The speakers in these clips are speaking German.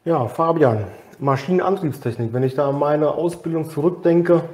Ja, Fabian, Maschinenantriebstechnik. Wenn ich da an meine Ausbildung zurückdenke,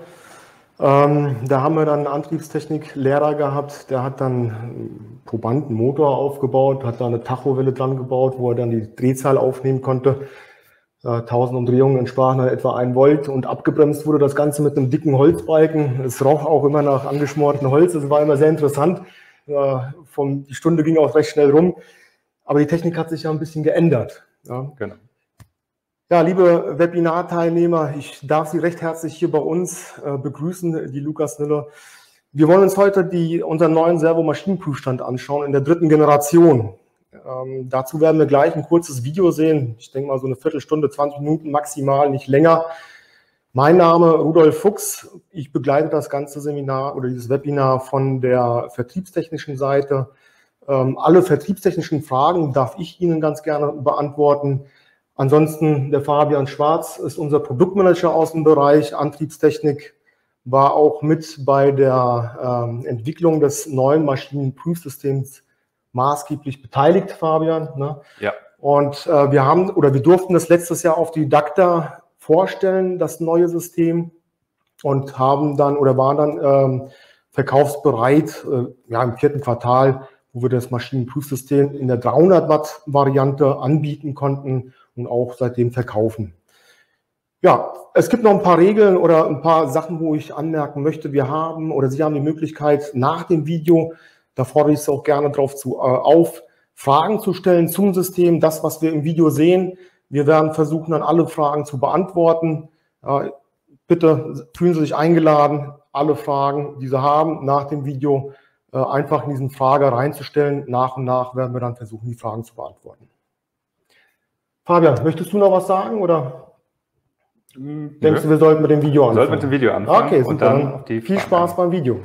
da haben wir dann einen Antriebstechnik-Lehrer gehabt, der hat dann einen Probandenmotor aufgebaut, hat da eine Tachowelle dran gebaut, wo er dann die Drehzahl aufnehmen konnte. 1000 Umdrehungen entsprachen dann etwa 1 Volt und abgebremst wurde das Ganze mit einem dicken Holzbalken. Es roch auch immer nach angeschmortem Holz. Es war immer sehr interessant. Die Stunde ging auch recht schnell rum. Aber die Technik hat sich ja ein bisschen geändert. Ja. Genau. Ja, liebe Webinarteilnehmer, ich darf Sie recht herzlich hier bei uns begrüßen, die Lukas Nüller. Wir wollen uns heute unseren neuen Servomaschinenprüfstand anschauen in der 3. Generation. Dazu werden wir gleich ein kurzes Video sehen. Ich denke mal so eine Viertelstunde, 20 Minuten maximal, nicht länger. Mein Name Rudolf Fuchs. Ich begleite das ganze Seminar oder dieses Webinar von der vertriebstechnischen Seite. Alle vertriebstechnischen Fragen darf ich Ihnen ganz gerne beantworten. Ansonsten der Fabian Schwarz ist unser Produktmanager aus dem Bereich Antriebstechnik, war auch mit bei der Entwicklung des neuen Maschinenprüfsystems maßgeblich beteiligt, Fabian. Ne? Ja. Und wir durften das letztes Jahr auf die Didakta vorstellen, das neue System, und waren dann verkaufsbereit im 4. Quartal, wo wir das Maschinenprüfsystem in der 300 Watt Variante anbieten konnten und auch seitdem verkaufen. Ja, es gibt noch ein paar Regeln oder ein paar Sachen, wo ich anmerken möchte. Sie haben die Möglichkeit, nach dem Video, da fordere ich Sie auch gerne auf, Fragen zu stellen zum System, das, was wir im Video sehen. Wir werden versuchen, dann alle Fragen zu beantworten. Bitte fühlen Sie sich eingeladen, alle Fragen, die Sie haben, nach dem Video einfach in diesen Frager reinzustellen. Nach und nach werden wir dann versuchen, die Fragen zu beantworten. Fabian, möchtest du noch was sagen oder denkst du, wir sollten mit dem Video anfangen? Sollten mit dem Video anfangen. Okay, super. Und dann viel Spaß beim Video.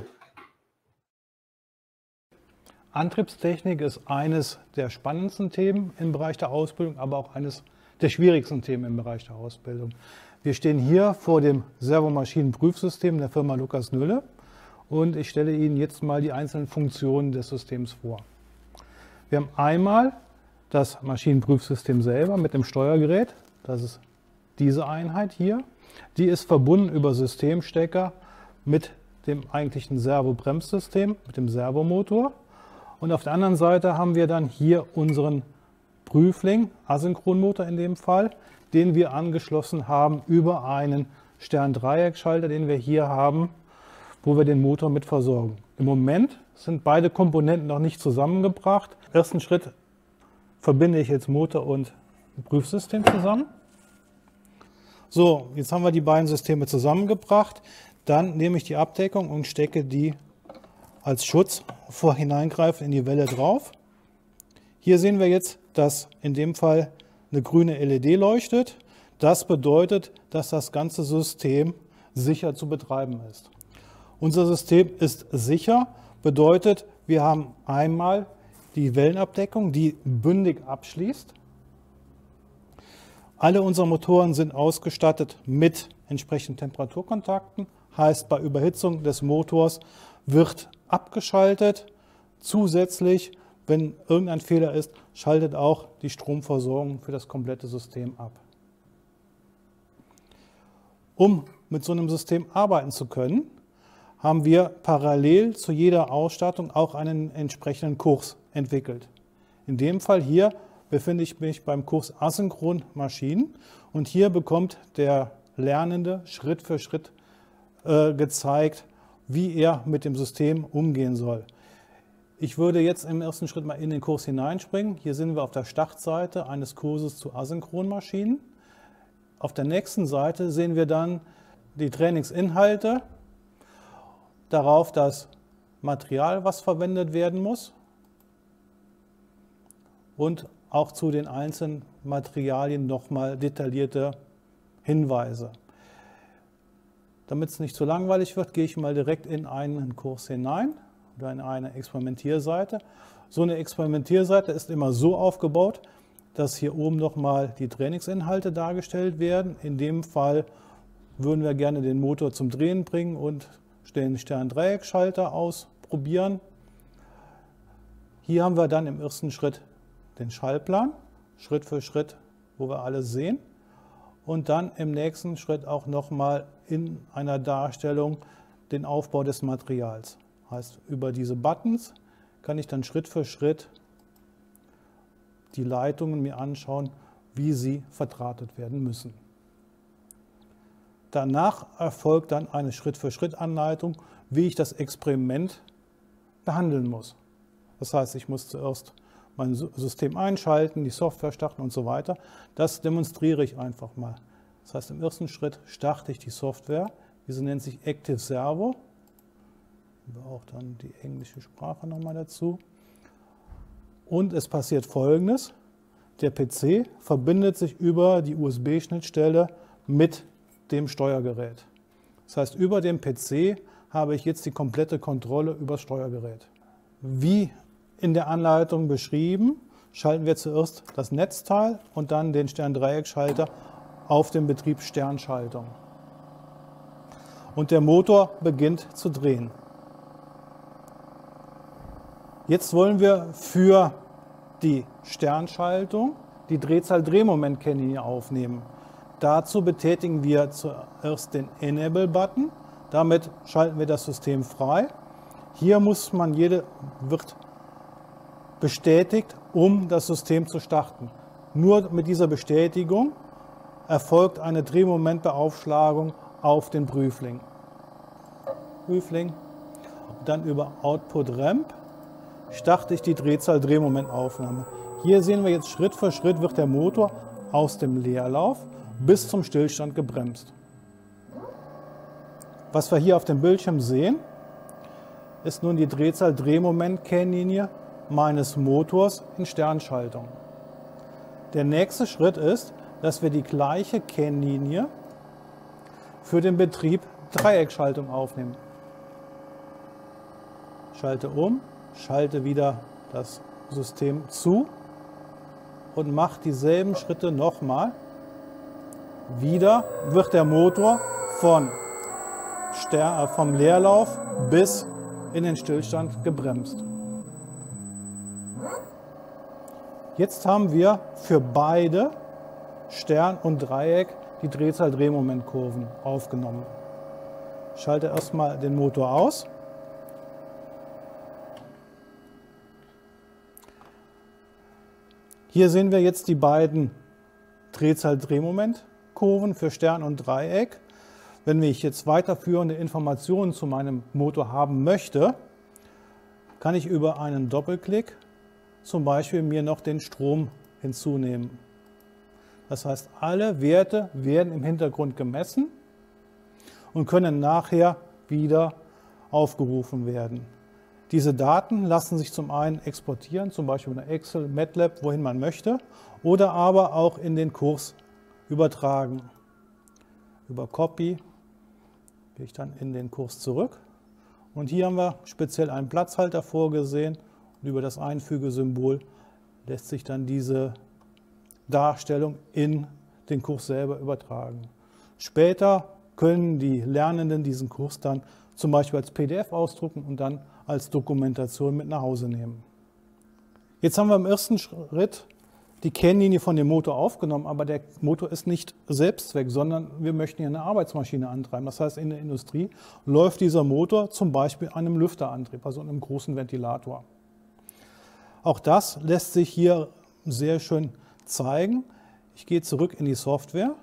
Antriebstechnik ist eines der spannendsten Themen im Bereich der Ausbildung, aber auch eines der schwierigsten Themen im Bereich der Ausbildung. Wir stehen hier vor dem Servomaschinenprüfsystem der Firma Lukas Nülle und ich stelle Ihnen jetzt mal die einzelnen Funktionen des Systems vor. Wir haben einmal das Maschinenprüfsystem selber mit dem Steuergerät, das ist diese Einheit hier. Die ist verbunden über Systemstecker mit dem eigentlichen Servobremssystem, mit dem Servomotor. Und auf der anderen Seite haben wir dann hier unseren Prüfling, Asynchronmotor in dem Fall, den wir angeschlossen haben über einen Stern-Dreieck-Schalter, den wir hier haben, wo wir den Motor mit versorgen. Im Moment sind beide Komponenten noch nicht zusammengebracht. Im ersten Schritt verbinde ich jetzt Motor und Prüfsystem zusammen. So, jetzt haben wir die beiden Systeme zusammengebracht. Dann nehme ich die Abdeckung und stecke die als Schutz vor Hineingreifen in die Welle drauf. Hier sehen wir jetzt, dass in dem Fall eine grüne LED leuchtet. Das bedeutet, dass das ganze System sicher zu betreiben ist. Unser System ist sicher, bedeutet, wir haben einmal die Wellenabdeckung, die bündig abschließt. Alle unsere Motoren sind ausgestattet mit entsprechenden Temperaturkontakten, heißt bei Überhitzung des Motors wird abgeschaltet. Zusätzlich, wenn irgendein Fehler ist, schaltet auch die Stromversorgung für das komplette System ab. Um mit so einem System arbeiten zu können, haben wir parallel zu jeder Ausstattung auch einen entsprechenden Kurs entwickelt. In dem Fall hier befinde ich mich beim Kurs Asynchron Maschinen und hier bekommt der Lernende Schritt für Schritt gezeigt, wie er mit dem System umgehen soll. Ich würde jetzt im ersten Schritt mal in den Kurs hineinspringen. Hier sind wir auf der Startseite eines Kurses zu Asynchronmaschinen. Auf der nächsten Seite sehen wir dann die Trainingsinhalte, darauf das Material, was verwendet werden muss und auch zu den einzelnen Materialien nochmal detaillierte Hinweise. Damit es nicht zu langweilig wird, gehe ich mal direkt in einen Kurs hinein oder in eine Experimentierseite. So eine Experimentierseite ist immer so aufgebaut, dass hier oben nochmal die Trainingsinhalte dargestellt werden. In dem Fall würden wir gerne den Motor zum Drehen bringen und den Stern-Dreieck-Schalter ausprobieren. Hier haben wir dann im ersten Schritt den Schaltplan, Schritt für Schritt wo wir alles sehen. Und dann im nächsten Schritt auch nochmal in einer Darstellung den Aufbau des Materials. Heißt, über diese Buttons kann ich dann Schritt für Schritt die Leitungen mir anschauen, wie sie verdrahtet werden müssen. Danach erfolgt dann eine Schritt-für-Schritt-Anleitung, wie ich das Experiment behandeln muss. Das heißt, ich muss zuerst mein System einschalten, die Software starten und so weiter. Das demonstriere ich einfach mal. Das heißt, im ersten Schritt starte ich die Software. Diese nennt sich Active Servo. Auch dann die englische Sprache nochmal dazu. Und es passiert Folgendes. Der PC verbindet sich über die USB-Schnittstelle mit dem Steuergerät. Das heißt, über dem PC habe ich jetzt die komplette Kontrolle über das Steuergerät. Wie in der Anleitung beschrieben, schalten wir zuerst das Netzteil und dann den Stern-Dreieck-Schalter auf den Betrieb Sternschaltung. Und der Motor beginnt zu drehen. Jetzt wollen wir für die Sternschaltung die Drehzahl-Drehmoment-Kennlinie aufnehmen. Dazu betätigen wir zuerst den Enable-Button. Damit schalten wir das System frei. Hier wird bestätigt, um das System zu starten. Nur mit dieser Bestätigung erfolgt eine Drehmomentbeaufschlagung auf den Prüfling. Und dann über Output Ramp starte ich die Drehzahl-Drehmomentaufnahme. Hier sehen wir jetzt Schritt für Schritt wird der Motor aus dem Leerlauf bis zum Stillstand gebremst. Was wir hier auf dem Bildschirm sehen, ist nun die Drehzahl-Drehmoment-Kennlinie meines Motors in Sternschaltung. Der nächste Schritt ist, dass wir die gleiche Kennlinie für den Betrieb Dreieckschaltung aufnehmen. Schalte um, schalte wieder das System zu und mache dieselben Schritte nochmal. Wieder wird der Motor vom Leerlauf bis in den Stillstand gebremst. Jetzt haben wir für beide Stern und Dreieck die Drehzahl-Drehmomentkurven aufgenommen. Ich schalte erstmal den Motor aus. Hier sehen wir jetzt die beiden Drehzahl-Drehmomentkurven für Stern und Dreieck. Wenn ich jetzt weiterführende Informationen zu meinem Motor haben möchte, kann ich über einen Doppelklick zum Beispiel mir noch den Strom hinzunehmen. Das heißt, alle Werte werden im Hintergrund gemessen und können nachher wieder aufgerufen werden. Diese Daten lassen sich zum einen exportieren, zum Beispiel in Excel, MATLAB, wohin man möchte, oder aber auch in den Kurs übertragen. Über Copy gehe ich dann in den Kurs zurück. Und hier haben wir speziell einen Platzhalter vorgesehen. Und über das Einfügesymbol lässt sich dann diese Darstellung in den Kurs selber übertragen. Später können die Lernenden diesen Kurs dann zum Beispiel als PDF ausdrucken und dann als Dokumentation mit nach Hause nehmen. Jetzt haben wir im ersten Schritt die Kennlinie von dem Motor aufgenommen, aber der Motor ist nicht Selbstzweck, sondern wir möchten hier eine Arbeitsmaschine antreiben. Das heißt, in der Industrie läuft dieser Motor zum Beispiel an einem Lüfterantrieb, also einem großen Ventilator. Auch das lässt sich hier sehr schön zeigen. Ich gehe zurück in die Software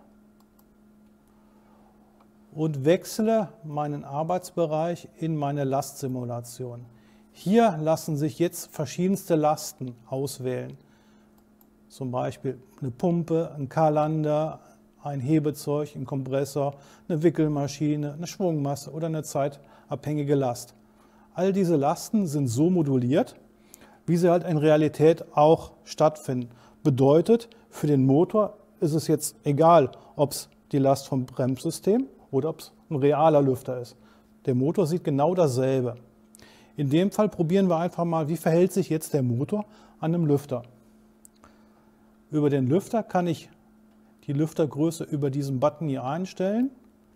und wechsle meinen Arbeitsbereich in meine Lastsimulation. Hier lassen sich jetzt verschiedenste Lasten auswählen. Zum Beispiel eine Pumpe, ein Karlander, ein Hebezeug, ein Kompressor, eine Wickelmaschine, eine Schwungmasse oder eine zeitabhängige Last. All diese Lasten sind so moduliert, wie sie halt in Realität auch stattfinden. Bedeutet, für den Motor ist es jetzt egal, ob es die Last vom Bremssystem oder ob es ein realer Lüfter ist. Der Motor sieht genau dasselbe. In dem Fall probieren wir einfach mal, wie verhält sich jetzt der Motor an einem Lüfter. Über den Lüfter kann ich die Lüftergröße über diesen Button hier einstellen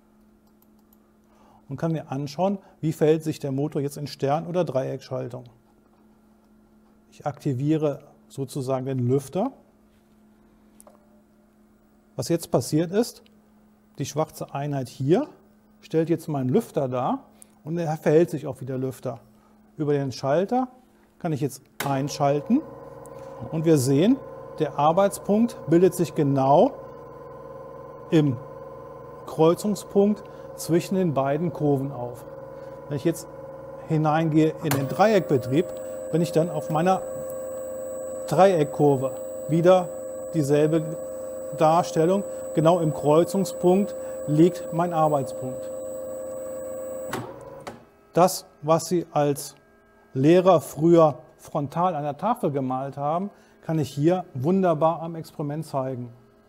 und kann mir anschauen, wie verhält sich der Motor jetzt in Stern- oder Dreieckschaltung. Ich aktiviere sozusagen den Lüfter Was jetzt passiert ist, die schwarze Einheit hier stellt jetzt meinen Lüfter dar und er verhält sich auch wie der Lüfter. Über den Schalter kann ich jetzt einschalten und wir sehen, der Arbeitspunkt bildet sich genau im Kreuzungspunkt zwischen den beiden Kurven auf. Wenn ich jetzt hineingehe in den Dreieckbetrieb, bin ich dann auf meiner Dreieckkurve. Wieder dieselbe Darstellung. Genau im Kreuzungspunkt liegt mein Arbeitspunkt. Das, was Sie als Lehrer früher frontal an der Tafel gemalt haben, kann ich hier wunderbar am Experiment zeigen.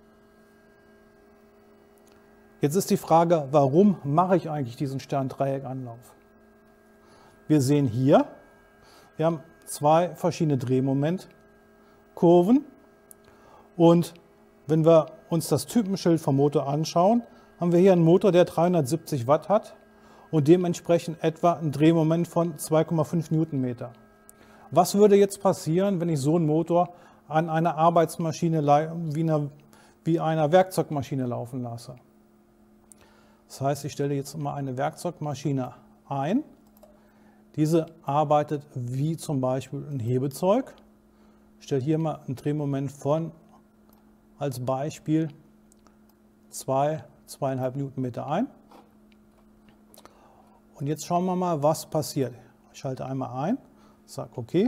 Jetzt ist die Frage, warum mache ich eigentlich diesen Sterndreieckanlauf? Wir sehen hier, wir haben zwei verschiedene Drehmomentkurven und wenn wir uns das Typenschild vom Motor anschauen, haben wir hier einen Motor, der 370 Watt hat und dementsprechend etwa ein Drehmoment von 2,5 Newtonmeter. Was würde jetzt passieren, wenn ich so einen Motor an einer Arbeitsmaschine wie einer Werkzeugmaschine laufen lasse? Das heißt, ich stelle jetzt mal eine Werkzeugmaschine ein. Diese arbeitet wie zum Beispiel ein Hebezeug. Ich stelle hier mal ein Drehmoment von, als Beispiel, 2,5 Newtonmeter ein. Und jetzt schauen wir mal, was passiert. Ich schalte einmal ein, sage OK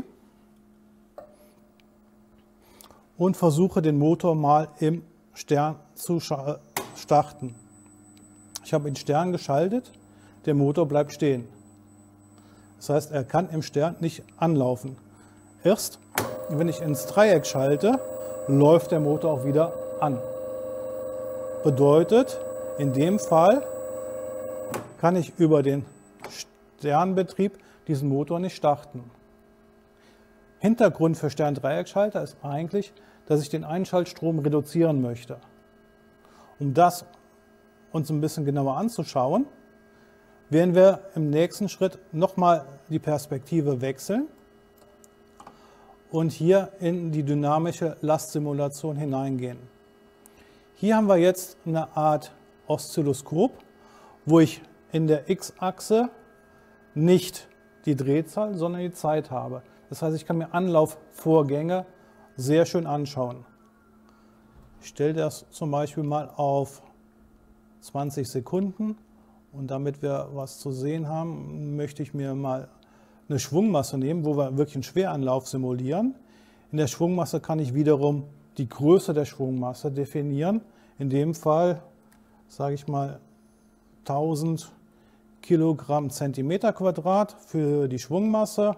und versuche den Motor mal im Stern zu starten. Ich habe den Stern geschaltet, der Motor bleibt stehen. Das heißt, er kann im Stern nicht anlaufen. Erst wenn ich ins Dreieck schalte, läuft der Motor auch wieder an. Bedeutet, in dem Fall kann ich über den Sternbetrieb diesen Motor nicht starten. Hintergrund für Sterndreieckschalter ist eigentlich, dass ich den Einschaltstrom reduzieren möchte. Um das uns ein bisschen genauer anzuschauen, werden wir im nächsten Schritt nochmal die Perspektive wechseln und hier in die dynamische Lastsimulation hineingehen. Hier haben wir jetzt eine Art Oszilloskop, wo ich in der X-Achse nicht die Drehzahl, sondern die Zeit habe. Das heißt, ich kann mir Anlaufvorgänge sehr schön anschauen. Ich stelle das zum Beispiel mal auf 20 Sekunden und damit wir was zu sehen haben, möchte ich mir mal eine Schwungmasse nehmen, wo wir wirklich einen Schweranlauf simulieren. In der Schwungmasse kann ich wiederum die Größe der Schwungmasse definieren. In dem Fall, sage ich mal, 1000 Kilogramm Zentimeter Quadrat für die Schwungmasse.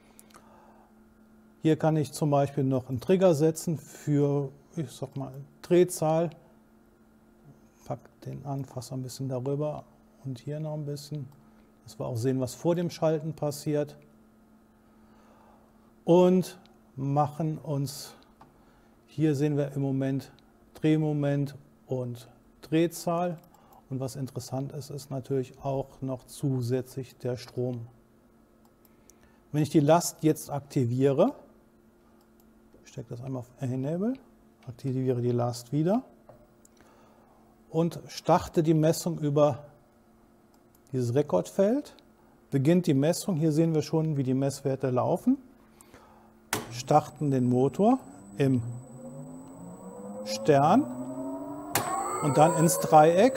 Hier kann ich zum Beispiel noch einen Trigger setzen für, ich sag mal, Drehzahl. Pack den Anfasser ein bisschen darüber und hier noch ein bisschen, dass wir auch sehen, was vor dem Schalten passiert. Und machen uns, hier sehen wir im Moment Drehmoment und Drehzahl. Und was interessant ist, ist natürlich auch noch zusätzlich der Strom. Wenn ich die Last jetzt aktiviere, ich stecke das einmal auf Enable, aktiviere die Last wieder und starte die Messung über dieses Rekordfeld, beginnt die Messung. Hier sehen wir schon, wie die Messwerte laufen. Starten den Motor im Stern und dann ins Dreieck.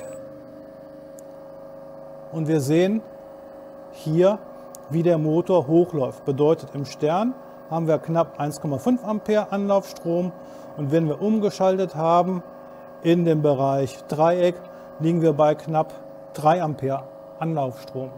Und wir sehen hier, wie der Motor hochläuft. Bedeutet, im Stern haben wir knapp 1,5 Ampere Anlaufstrom und wenn wir umgeschaltet haben in dem Bereich Dreieck, liegen wir bei knapp 3 Ampere Anlaufstrom.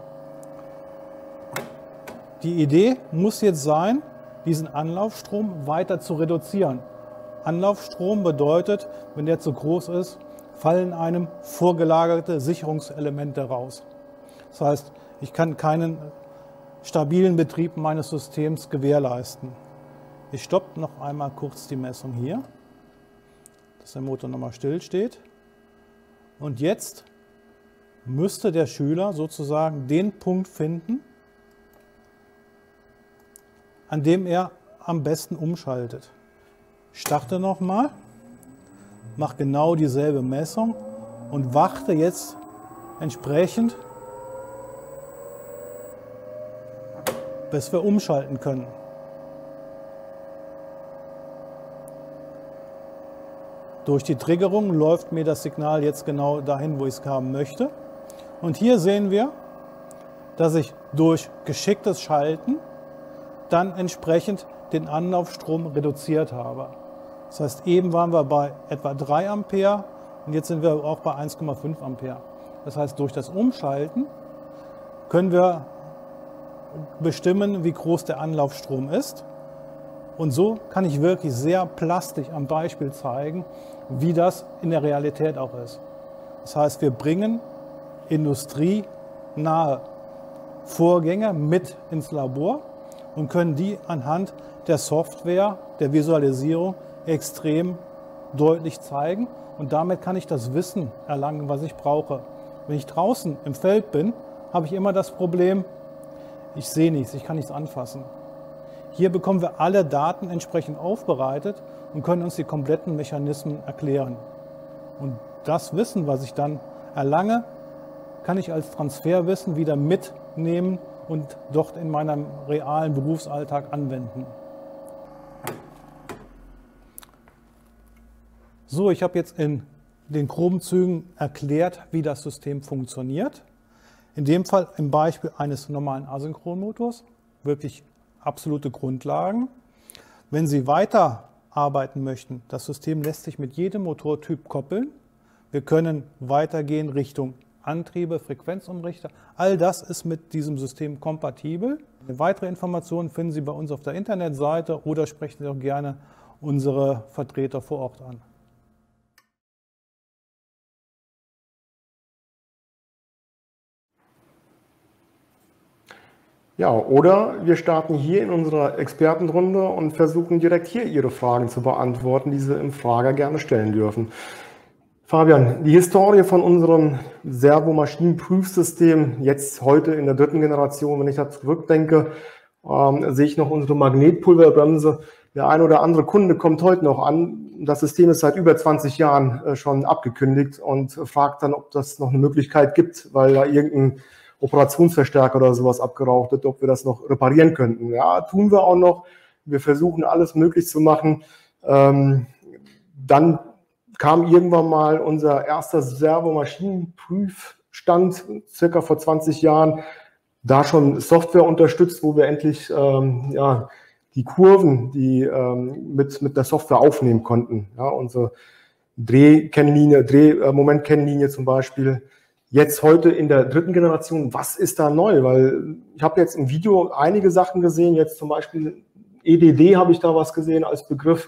Die Idee muss jetzt sein, diesen Anlaufstrom weiter zu reduzieren. Anlaufstrom bedeutet, wenn der zu groß ist, fallen einem vorgelagerte Sicherungselemente raus. Das heißt, ich kann keinen stabilen Betrieb meines Systems gewährleisten. Ich stoppe noch einmal kurz die Messung hier, dass der Motor nochmal still steht. Und jetzt müsste der Schüler sozusagen den Punkt finden, an dem er am besten umschaltet. Ich starte nochmal, mache genau dieselbe Messung und warte jetzt entsprechend, bis wir umschalten können. Durch die Triggerung läuft mir das Signal jetzt genau dahin, wo ich es haben möchte. Und hier sehen wir, dass ich durch geschicktes Schalten dann entsprechend den Anlaufstrom reduziert habe. Das heißt, eben waren wir bei etwa 3 Ampere und jetzt sind wir auch bei 1,5 Ampere. Das heißt, durch das Umschalten können wir bestimmen, wie groß der Anlaufstrom ist. Und so kann ich wirklich sehr plastisch am Beispiel zeigen, wie das in der Realität auch ist. Das heißt, wir bringen industrienahe Vorgänge mit ins Labor und können die anhand der Software, der Visualisierung extrem deutlich zeigen. Und damit kann ich das Wissen erlangen, was ich brauche. Wenn ich draußen im Feld bin, habe ich immer das Problem, ich sehe nichts, ich kann nichts anfassen. Hier bekommen wir alle Daten entsprechend aufbereitet und können uns die kompletten Mechanismen erklären. Und das Wissen, was ich dann erlange, kann ich als Transferwissen wieder mitnehmen und dort in meinem realen Berufsalltag anwenden. So, ich habe jetzt in den groben Zügen erklärt, wie das System funktioniert. In dem Fall im Beispiel eines normalen Asynchronmotors, wirklich absolute Grundlagen. Wenn Sie weiterarbeiten möchten, das System lässt sich mit jedem Motortyp koppeln. Wir können weitergehen Richtung Antriebe, Frequenzumrichter. All das ist mit diesem System kompatibel. Weitere Informationen finden Sie bei uns auf der Internetseite oder sprechen Sie auch gerne unsere Vertreter vor Ort an. Ja, oder wir starten hier in unserer Expertenrunde und versuchen direkt hier Ihre Fragen zu beantworten, die Sie im Frager gerne stellen dürfen. Fabian, die Historie von unserem Servomaschinenprüfsystem, jetzt heute in der 3. Generation, wenn ich da zurückdenke, sehe ich noch unsere Magnetpulverbremse. Der ein oder andere Kunde kommt heute noch an. Das System ist seit über 20 Jahren schon abgekündigt und fragt dann, ob das noch eine Möglichkeit gibt, weil da irgendein Operationsverstärker oder sowas abgeraucht wird, ob wir das noch reparieren könnten. Ja, tun wir auch noch. Wir versuchen alles möglich zu machen. Dann kam irgendwann mal unser erster Servomaschinenprüfstand, circa vor 20 Jahren, da schon Software unterstützt, wo wir endlich ja, die Kurven, die mit der Software aufnehmen konnten. Ja, unsere Drehmomentkennlinie zum Beispiel. Jetzt heute in der 3. Generation, was ist da neu? Weil ich habe jetzt im Video einige Sachen gesehen, jetzt zum Beispiel EDD habe ich da was gesehen als Begriff.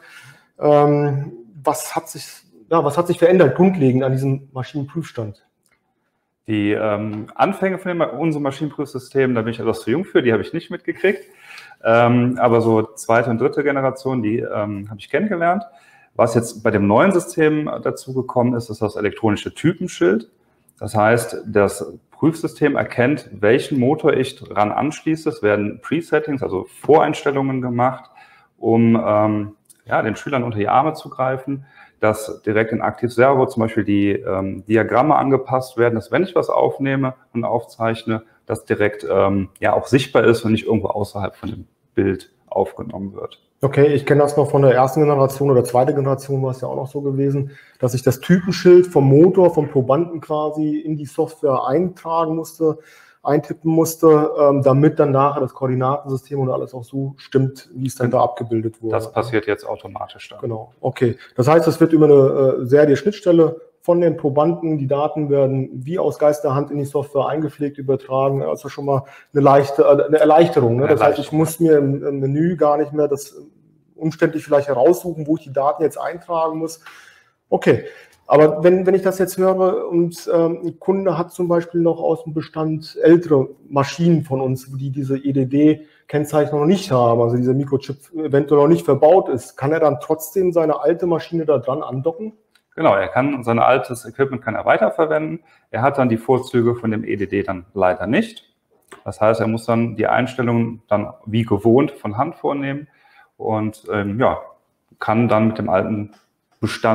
Was hat sich verändert grundlegend an diesem Maschinenprüfstand? Die Anfänge von unserem Maschinenprüfsystem, da bin ich etwas zu jung für, die habe ich nicht mitgekriegt. Aber so 2. und 3. Generation, die habe ich kennengelernt. Was jetzt bei dem neuen System dazugekommen ist, ist das elektronische Typenschild. Das heißt, das Prüfsystem erkennt, welchen Motor ich dran anschließe. Es werden Presettings, also Voreinstellungen gemacht, um ja, den Schülern unter die Arme zu greifen, dass direkt in Active Servo zum Beispiel die Diagramme angepasst werden, dass wenn ich was aufnehme und aufzeichne, das direkt ja auch sichtbar ist und nicht irgendwo außerhalb von dem Bild aufgenommen wird. Okay, ich kenne das noch von der 1. Generation oder 2. Generation war es ja auch noch so gewesen, dass ich das Typenschild vom Motor, vom Probanden quasi in die Software eintragen musste, eintippen musste, damit dann nachher das Koordinatensystem und alles auch so stimmt, wie es dann da abgebildet wurde. Das passiert jetzt automatisch dann. Genau, okay. Das heißt, es wird über eine Serie-Schnittstelle von den Probanden, die Daten werden wie aus Geisterhand in die Software eingepflegt, übertragen. Also schon mal eine Erleichterung. Ne? Das heißt, ich muss mir im Menü gar nicht mehr das umständlich vielleicht heraussuchen, wo ich die Daten jetzt eintragen muss. Okay, aber wenn ich das jetzt höre und ein Kunde hat zum Beispiel noch aus dem Bestand ältere Maschinen von uns, die diese EDD-Kennzeichnung noch nicht haben, also dieser Mikrochip eventuell noch nicht verbaut ist, kann er dann trotzdem seine alte Maschine da dran andocken? Genau, er kann sein altes Equipment weiterverwenden. Er hat dann die Vorzüge von dem EDD dann leider nicht. Das heißt, er muss dann die Einstellungen dann wie gewohnt von Hand vornehmen und ja, kann dann mit dem alten Bestand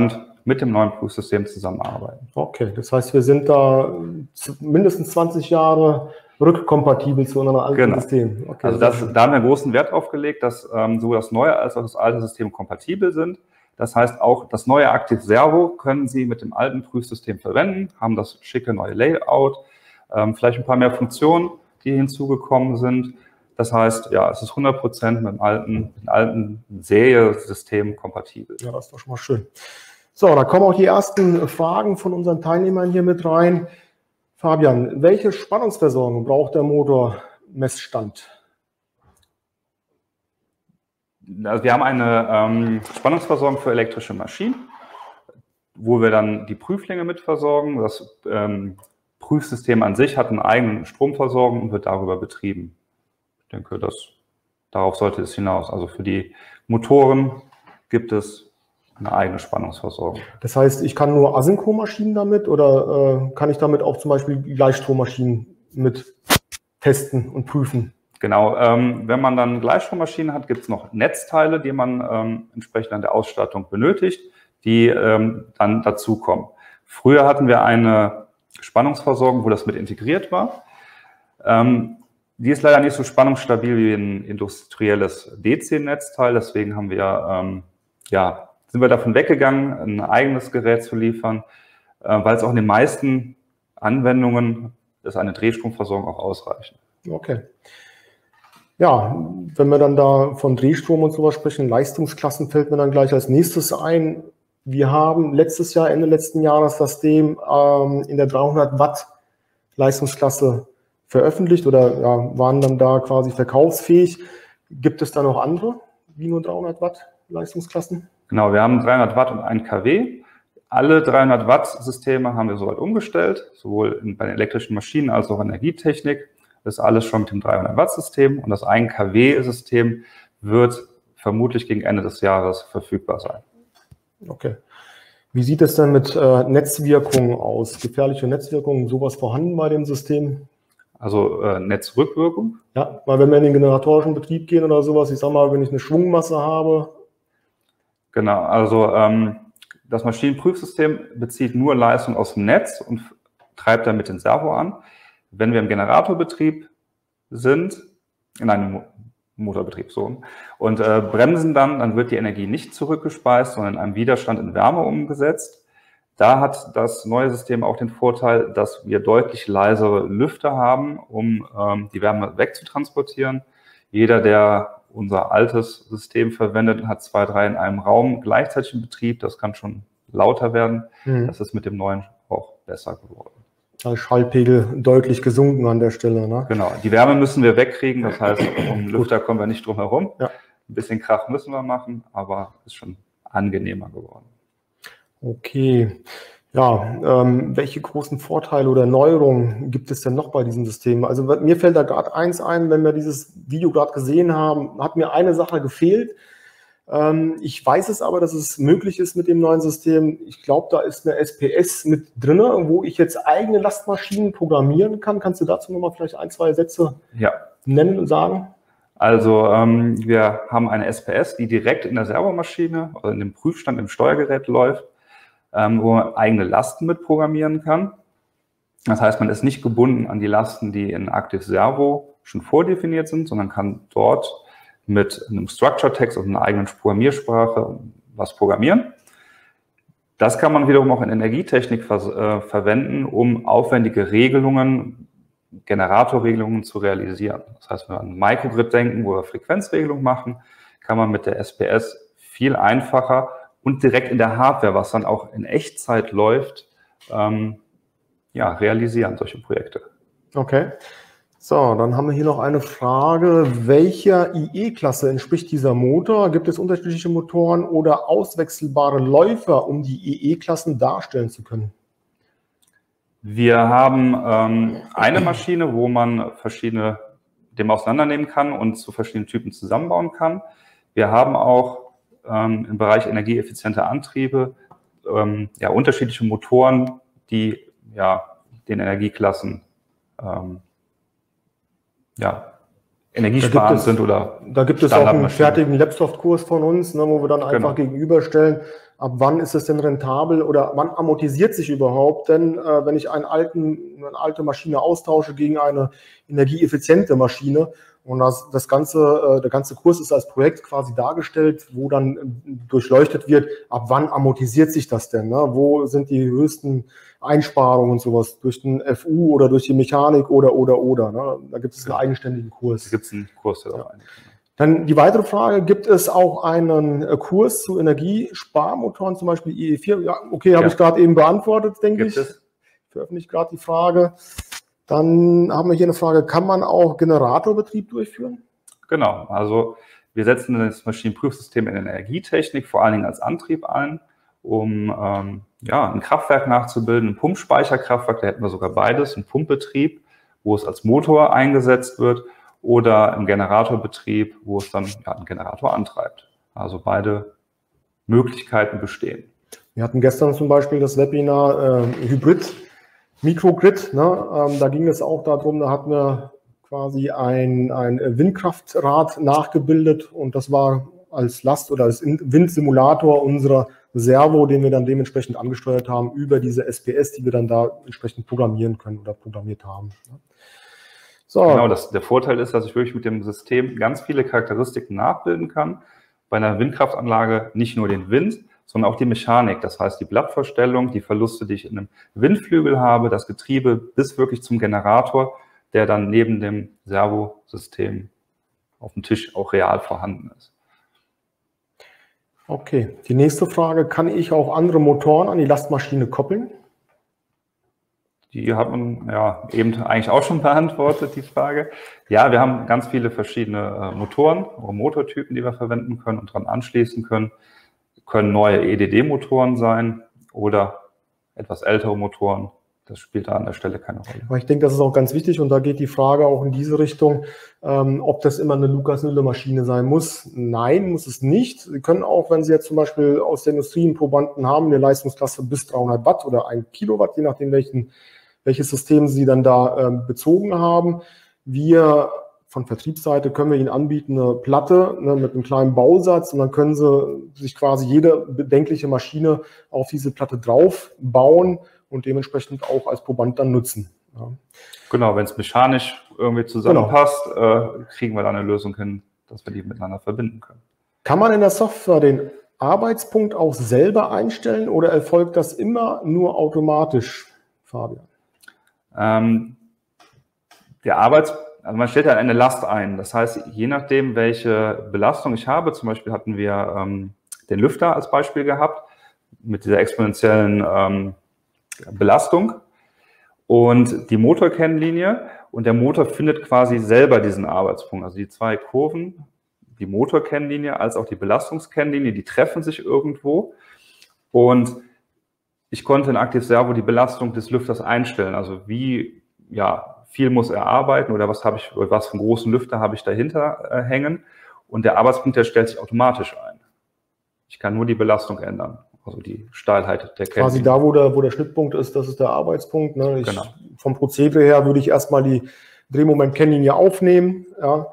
mit dem neuen Prüfsystem zusammenarbeiten. Okay, das heißt, wir sind da mindestens 20 Jahre rückkompatibel zu unserem alten System. Okay, also da haben wir großen Wert drauf gelegt, dass sowohl das neue als auch das alte System kompatibel sind. Das heißt, auch das neue Active Servo können Sie mit dem alten Prüfsystem verwenden, haben das schicke neue Layout, vielleicht ein paar mehr Funktionen, die hinzugekommen sind. Das heißt, ja, es ist 100% mit dem alten Seriensystem kompatibel. Ja, das ist doch schon mal schön. So, da kommen auch die ersten Fragen von unseren Teilnehmern hier mit rein. Fabian, welche Spannungsversorgung braucht der Motor-Messstand? Also wir haben eine Spannungsversorgung für elektrische Maschinen, wo wir dann die Prüflinge mit versorgen. Das Prüfsystem an sich hat eine eigene Stromversorgung und wird darüber betrieben. Ich denke, darauf sollte es hinaus. Also für die Motoren gibt es eine eigene Spannungsversorgung. Das heißt, ich kann nur Asynchronmaschinen damit oder kann ich damit auch zum Beispiel Gleichstrommaschinen mit testen und prüfen? Genau, wenn man dann Gleichstrommaschinen hat, gibt es noch Netzteile, die man entsprechend an der Ausstattung benötigt, die dann dazukommen. Früher hatten wir eine Spannungsversorgung, wo das mit integriert war. Die ist leider nicht so spannungsstabil wie ein industrielles DC-Netzteil. Deswegen haben wir, sind wir davon weggegangen, ein eigenes Gerät zu liefern, weil es auch in den meisten Anwendungen ist eine Drehstromversorgung auch ausreichend. Okay. Ja, wenn wir dann da von Drehstrom und sowas sprechen, Leistungsklassen fällt mir dann gleich als nächstes ein. Wir haben letztes Jahr, Ende letzten Jahres, das System in der 300 Watt Leistungsklasse veröffentlicht oder waren dann da quasi verkaufsfähig. Gibt es da noch andere, wie nur 300 Watt Leistungsklassen? Genau, wir haben 300 Watt und 1 kW. Alle 300 Watt Systeme haben wir soweit umgestellt, sowohl bei den elektrischen Maschinen als auch Energietechnik. Das ist alles schon mit dem 300 Watt System und das 1 kW System wird vermutlich gegen Ende des Jahres verfügbar sein. Okay. Wie sieht es denn mit Netzwirkungen aus? Gefährliche Netzwirkungen, sowas vorhanden bei dem System? Also Netzrückwirkung? Ja, weil wenn wir in den generatorischen Betrieb gehen oder sowas, ich sag mal, wenn ich eine Schwungmasse habe. Genau, also das Maschinenprüfsystem bezieht nur Leistung aus dem Netz und treibt damit den Servo an. Wenn wir im Generatorbetrieb sind, in einem Motorbetrieb so, und bremsen dann wird die Energie nicht zurückgespeist, sondern in einem Widerstand in Wärme umgesetzt. Da hat das neue System auch den Vorteil, dass wir deutlich leisere Lüfter haben, um die Wärme wegzutransportieren. Jeder, der unser altes System verwendet, hat 2, 3 in einem Raum gleichzeitig im Betrieb. Das kann schon lauter werden. Das ist mit dem neuen auch besser geworden. Also Schallpegel deutlich gesunken an der Stelle, ne? Genau, die Wärme müssen wir wegkriegen, das heißt, um Lüfter kommen wir nicht drum herum. Ja. Ein bisschen Krach müssen wir machen, aber ist schon angenehmer geworden. Okay, ja, welche großen Vorteile oder Neuerungen gibt es denn noch bei diesem System? Also mir fällt da gerade eins ein, wenn wir dieses Video gerade gesehen haben, hat mir eine Sache gefehlt. Ich weiß es aber, dass es möglich ist mit dem neuen System. Ich glaube, da ist eine SPS mit drin, wo ich jetzt eigene Lastmaschinen programmieren kann. Kannst du dazu nochmal vielleicht 1, 2 Sätze nennen und sagen? Also wir haben eine SPS, die direkt in der Servomaschine oder in dem Prüfstand im Steuergerät läuft, wo man eigene Lasten mit programmieren kann. Das heißt, man ist nicht gebunden an die Lasten, die in Active Servo schon vordefiniert sind, sondern kann dort mit einem Structure-Text und einer eigenen Programmiersprache was programmieren. Das kann man wiederum auch in Energietechnik verwenden, um aufwendige Regelungen, Generatorregelungen zu realisieren. Das heißt, wenn wir an einen Microgrid denken, wo wir Frequenzregelung machen, kann man mit der SPS viel einfacher und direkt in der Hardware, was dann auch in Echtzeit läuft, realisieren solche Projekte. Okay. So, dann haben wir hier noch eine Frage. Welcher IE-Klasse entspricht dieser Motor? Gibt es unterschiedliche Motoren oder auswechselbare Läufer, um die IE-Klassen darstellen zu können? Wir haben eine Maschine, wo man verschiedene Themen auseinandernehmen kann und zu verschiedenen Typen zusammenbauen kann. Wir haben auch im Bereich energieeffiziente Antriebe unterschiedliche Motoren, die den Energieklassen energiesparend sind oder da gibt es auch einen fertigen Labsoft-Kurs von uns, ne, wo wir dann einfach gegenüberstellen, ab wann ist es denn rentabel oder wann amortisiert sich überhaupt denn, wenn ich eine alte Maschine austausche gegen eine energieeffiziente Maschine. Und der ganze Kurs ist als Projekt quasi dargestellt, wo dann durchleuchtet wird, ab wann amortisiert sich das denn? Ne? Wo sind die höchsten Einsparungen und sowas? Durch den FU oder durch die Mechanik oder. Ne? Da gibt es einen eigenständigen Kurs. Da gibt es einen Kurs, der darauf eingeht. Dann die weitere Frage, gibt es auch einen Kurs zu Energiesparmotoren, zum Beispiel IE4? Ja, okay, habe ich gerade eben beantwortet, denke ich. Ich veröffentliche gerade die Frage. Dann haben wir hier eine Frage, kann man auch Generatorbetrieb durchführen? Genau, also wir setzen das Maschinenprüfsystem in Energietechnik vor allen Dingen als Antrieb ein, um ein Kraftwerk nachzubilden, ein Pumpspeicherkraftwerk, da hätten wir sogar beides, ein Pumpbetrieb, wo es als Motor eingesetzt wird, oder im Generatorbetrieb, wo es dann einen Generator antreibt. Also beide Möglichkeiten bestehen. Wir hatten gestern zum Beispiel das Webinar Hybrid, Microgrid. Ne? Da ging es auch darum, da hatten wir quasi ein Windkraftrad nachgebildet und das war als Last- oder als Windsimulator unserer Servo, den wir dann dementsprechend angesteuert haben über diese SPS, die wir dann da entsprechend programmieren können oder programmiert haben. So. Genau, der Vorteil ist, dass ich wirklich mit dem System ganz viele Charakteristiken nachbilden kann. Bei einer Windkraftanlage nicht nur den Wind, sondern auch die Mechanik. Das heißt, die Blattverstellung, die Verluste, die ich in einem Windflügel habe, das Getriebe bis wirklich zum Generator, der dann neben dem Servosystem auf dem Tisch auch real vorhanden ist. Okay, die nächste Frage, kann ich auch andere Motoren an die Lastmaschine koppeln? Die hat man ja eben eigentlich auch schon beantwortet, die Frage. Ja, wir haben ganz viele verschiedene Motoren oder Motortypen, die wir verwenden können und dran anschließen können. Können neue EDD-Motoren sein oder etwas ältere Motoren. Das spielt da an der Stelle keine Rolle. Aber ich denke, das ist auch ganz wichtig und da geht die Frage auch in diese Richtung, ob das immer eine Lucas-Müller-Maschine sein muss. Nein, muss es nicht. Sie können auch, wenn Sie jetzt zum Beispiel aus der Industrie einen Probanden haben, eine Leistungsklasse bis 300 Watt oder 1 Kilowatt, je nachdem welches System Sie dann da bezogen haben. Wir von Vertriebsseite können wir Ihnen anbieten eine Platte mit einem kleinen Bausatz und dann können Sie sich quasi jede bedenkliche Maschine auf diese Platte drauf bauen und dementsprechend auch als Proband dann nutzen. Ja. Genau, wenn es mechanisch irgendwie zusammenpasst, kriegen wir da eine Lösung hin, dass wir die miteinander verbinden können. Kann man in der Software den Arbeitspunkt auch selber einstellen oder erfolgt das immer nur automatisch, Fabian? Also man stellt ja eine Last ein. Das heißt, je nachdem, welche Belastung ich habe, zum Beispiel hatten wir den Lüfter als Beispiel gehabt, mit dieser exponentiellen Belastung und die Motorkennlinie und der Motor findet quasi selber diesen Arbeitspunkt. Also die zwei Kurven, die Motorkennlinie als auch die Belastungskennlinie, die treffen sich irgendwo und ich konnte in Active Servo die Belastung des Lüfters einstellen. Also wie viel muss er arbeiten oder was für einen großen Lüfter habe ich dahinter hängen und der Arbeitspunkt, der stellt sich automatisch ein. Ich kann nur die Belastung ändern. Also die Steilheit der Kennlinie. Quasi da, wo der Schnittpunkt ist, das ist der Arbeitspunkt. Ne? Genau. Vom Prozedere her würde ich erstmal die Drehmoment-Kennlinie aufnehmen. Ja?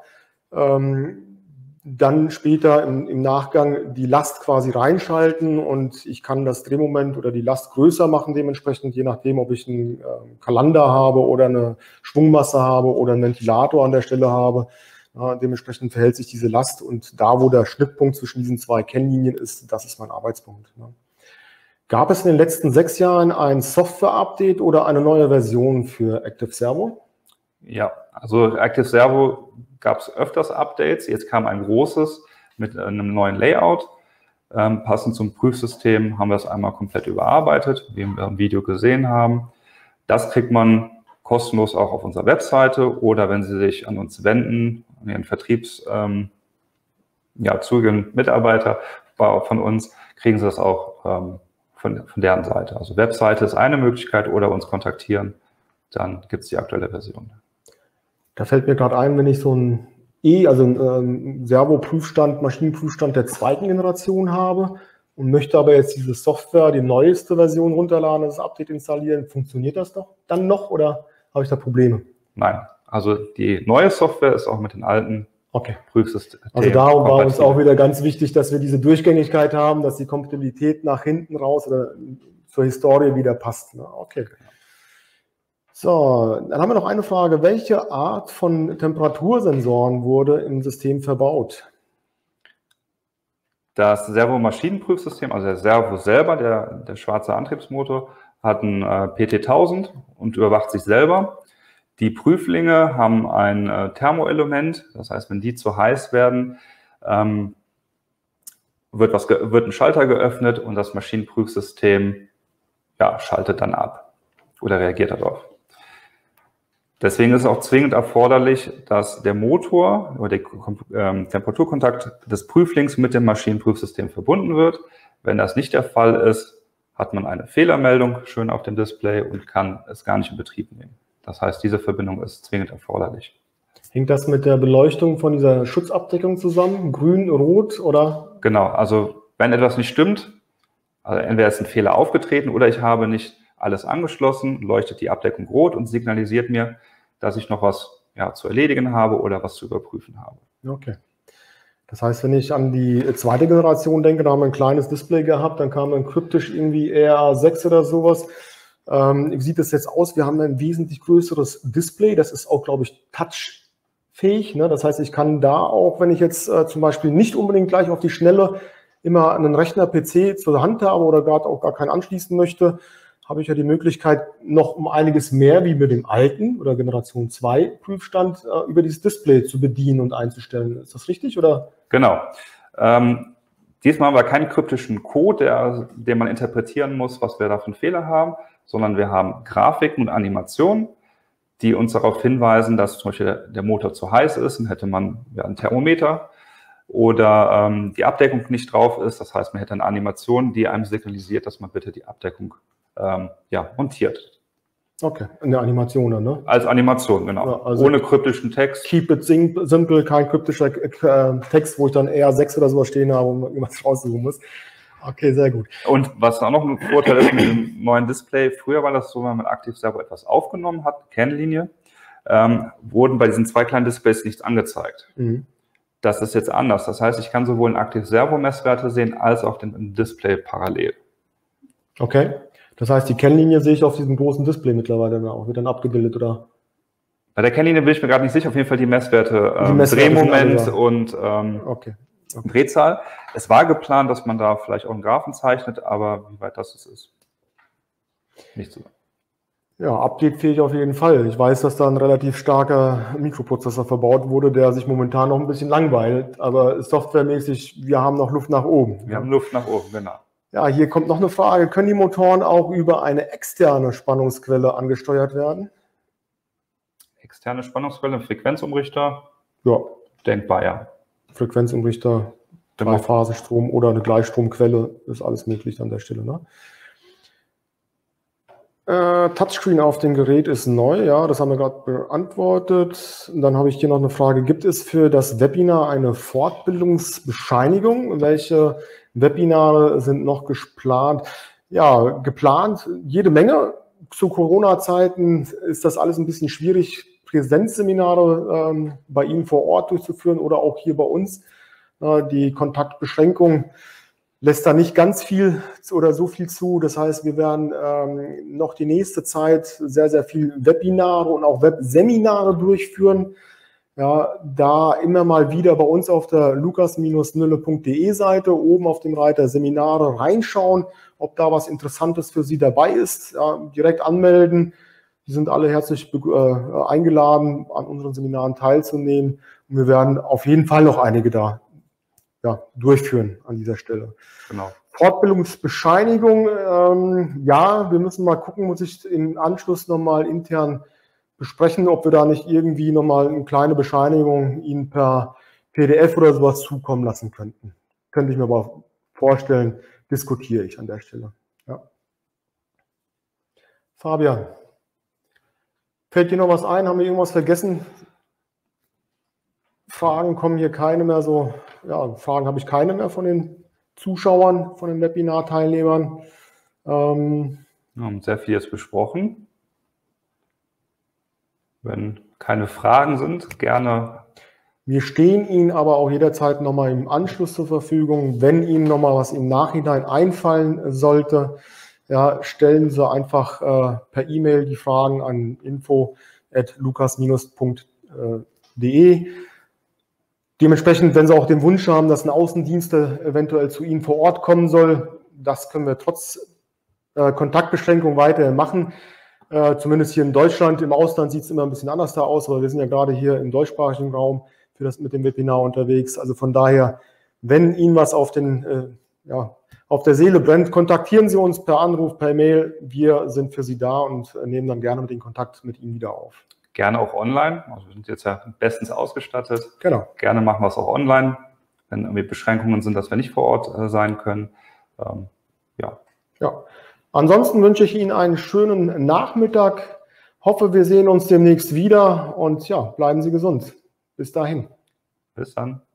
Dann später im Nachgang die Last quasi reinschalten und ich kann das Drehmoment oder die Last größer machen dementsprechend, je nachdem, ob ich einen Kalander habe oder eine Schwungmasse habe oder einen Ventilator an der Stelle habe. Ja, dementsprechend verhält sich diese Last und da, wo der Schnittpunkt zwischen diesen zwei Kennlinien ist, das ist mein Arbeitspunkt. Ne? Gab es in den letzten 6 Jahren ein Software-Update oder eine neue Version für Active Servo? Ja, also Active Servo gab es öfters Updates. Jetzt kam ein großes mit einem neuen Layout. Passend zum Prüfsystem haben wir es einmal komplett überarbeitet, wie wir im Video gesehen haben. Das kriegt man kostenlos auch auf unserer Webseite oder wenn Sie sich an uns wenden, an Ihren zugehörigen Mitarbeiter von uns, kriegen Sie das auch von deren Seite. Also Webseite ist eine Möglichkeit oder uns kontaktieren, dann gibt es die aktuelle Version. Da fällt mir gerade ein, wenn ich so einen Servo-Prüfstand, Maschinenprüfstand der 2. Generation habe und möchte aber jetzt diese Software, die neueste Version runterladen, das Update installieren, funktioniert das doch dann noch oder habe ich da Probleme? Nein, also die neue Software ist auch mit den alten Okay. Prüfsystem. Also da war uns auch wieder ganz wichtig, dass wir diese Durchgängigkeit haben, dass die Kompatibilität nach hinten raus oder zur Historie wieder passt. Ne? Okay. So, dann haben wir noch eine Frage. Welche Art von Temperatursensoren wurde im System verbaut? Das Servomaschinenprüfsystem, also der Servo selber, der schwarze Antriebsmotor, hat einen PT1000 und überwacht sich selber. Die Prüflinge haben ein Thermoelement, das heißt, wenn die zu heiß werden, wird ein Schalter geöffnet und das Maschinenprüfsystem schaltet dann ab oder reagiert darauf. Deswegen ist es auch zwingend erforderlich, dass der Motor oder der Temperaturkontakt des Prüflings mit dem Maschinenprüfsystem verbunden wird. Wenn das nicht der Fall ist, hat man eine Fehlermeldung schön auf dem Display und kann es gar nicht in Betrieb nehmen. Das heißt, diese Verbindung ist zwingend erforderlich. Hängt das mit der Beleuchtung von dieser Schutzabdeckung zusammen? Grün, rot oder? Genau, also wenn etwas nicht stimmt, also entweder ist ein Fehler aufgetreten oder ich habe nicht alles angeschlossen, leuchtet die Abdeckung rot und signalisiert mir, dass ich noch was zu erledigen habe oder was zu überprüfen habe. Okay. Das heißt, wenn ich an die zweite Generation denke, da haben wir ein kleines Display gehabt, dann kam dann kryptisch irgendwie RA6 oder sowas. Wie sieht das jetzt aus? Wir haben ein wesentlich größeres Display, das ist auch, glaube ich, touchfähig. Ne? Das heißt, ich kann da auch, wenn ich jetzt zum Beispiel nicht unbedingt gleich auf die Schnelle immer einen Rechner-PC zur Hand habe oder gerade auch gar keinen anschließen möchte, habe ich ja die Möglichkeit, noch um einiges mehr wie mit dem alten oder Generation 2 Prüfstand über dieses Display zu bedienen und einzustellen. Ist das richtig, oder? Genau. Diesmal haben wir keinen kryptischen Code, den man interpretieren muss, was wir da für einen Fehler haben, sondern wir haben Grafiken und Animationen, die uns darauf hinweisen, dass zum Beispiel der Motor zu heiß ist, dann hätte man ein Thermometer, oder die Abdeckung nicht drauf ist, das heißt, man hätte eine Animation, die einem signalisiert, dass man bitte die Abdeckung montiert. Okay, eine Animation, ne? Als Animation, genau. Ja, also ohne kryptischen Text. Keep it simple, kein kryptischer Text, wo ich dann eher 6 oder sowas stehen habe, wo man irgendwas raussuchen muss. Okay, sehr gut. Und was auch noch ein Vorteil ist mit dem neuen Display, früher war das so, wenn man mit Active Servo etwas aufgenommen hat, Kennlinie, wurden bei diesen zwei kleinen Displays nichts angezeigt. Mhm. Das ist jetzt anders. Das heißt, ich kann sowohl in Active Servo Messwerte sehen, als auch den Display parallel. Okay. Das heißt, die Kennlinie sehe ich auf diesem großen Display mittlerweile auch, wird dann abgebildet, oder? Bei der Kennlinie bin ich mir gerade nicht sicher, auf jeden Fall die Messwerte, Drehmoment und Drehzahl. Es war geplant, dass man da vielleicht auch einen Graphen zeichnet, aber wie weit das ist, nicht so. Ja, updatefähig auf jeden Fall. Ich weiß, dass da ein relativ starker Mikroprozessor verbaut wurde, der sich momentan noch ein bisschen langweilt, aber softwaremäßig, wir haben noch Luft nach oben. Wir haben Luft nach oben, genau. Ja, hier kommt noch eine Frage. Können die Motoren auch über eine externe Spannungsquelle angesteuert werden? Externe Spannungsquelle, Frequenzumrichter? Ja. Denkbar, ja. Frequenzumrichter, Dreiphasenstrom oder eine Gleichstromquelle, ist alles möglich an der Stelle, ne? Touchscreen auf dem Gerät ist neu, ja, das haben wir gerade beantwortet. Und dann habe ich hier noch eine Frage. Gibt es für das Webinar eine Fortbildungsbescheinigung? Welche Webinare sind noch geplant? Ja, geplant jede Menge. Zu Corona-Zeiten ist das alles ein bisschen schwierig, Präsenzseminare bei Ihnen vor Ort durchzuführen oder auch hier bei uns. Die Kontaktbeschränkung lässt da nicht ganz viel oder so viel zu. Das heißt, wir werden noch die nächste Zeit sehr, sehr viel Webinare und auch Webseminare durchführen. Ja, da immer mal wieder bei uns auf der lukas-nülle.de Seite oben auf dem Reiter Seminare reinschauen, ob da was Interessantes für Sie dabei ist. Ja, direkt anmelden. Die sind alle herzlich eingeladen, an unseren Seminaren teilzunehmen. Und wir werden auf jeden Fall noch einige da durchführen an dieser Stelle. Genau. Fortbildungsbescheinigung, ja, wir müssen mal gucken, muss ich im Anschluss nochmal intern besprechen, ob wir da nicht irgendwie nochmal eine kleine Bescheinigung Ihnen per PDF oder sowas zukommen lassen könnten. Könnte ich mir aber vorstellen, diskutiere ich an der Stelle. Ja. Fabian, fällt dir noch was ein? Haben wir irgendwas vergessen? Fragen kommen hier keine mehr so. Ja, Fragen habe ich keine mehr von den Zuschauern, von den Webinar-Teilnehmern. Wir haben sehr viel jetzt besprochen. Wenn keine Fragen sind, gerne Wir stehen Ihnen aber auch jederzeit nochmal im Anschluss zur Verfügung. Wenn Ihnen nochmal was im Nachhinein einfallen sollte, ja, stellen Sie einfach per E-Mail die Fragen an info@lukas-.de. Dementsprechend, wenn Sie auch den Wunsch haben, dass ein Außendienstler eventuell zu Ihnen vor Ort kommen soll, das können wir trotz Kontaktbeschränkung weiterhin machen. Zumindest hier in Deutschland. Im Ausland sieht es immer ein bisschen anders da aus, aber wir sind ja gerade hier im deutschsprachigen Raum für das mit dem Webinar unterwegs. Also von daher, wenn Ihnen was auf der Seele brennt, kontaktieren Sie uns per Anruf, per Mail. Wir sind für Sie da und nehmen dann gerne den Kontakt mit Ihnen wieder auf. Gerne auch online. Also wir sind jetzt ja bestens ausgestattet. Genau. Gerne machen wir es auch online, wenn irgendwie Beschränkungen sind, dass wir nicht vor Ort sein können. Ja. Ansonsten wünsche ich Ihnen einen schönen Nachmittag. Hoffe, wir sehen uns demnächst wieder und ja, bleiben Sie gesund. Bis dahin. Bis dann.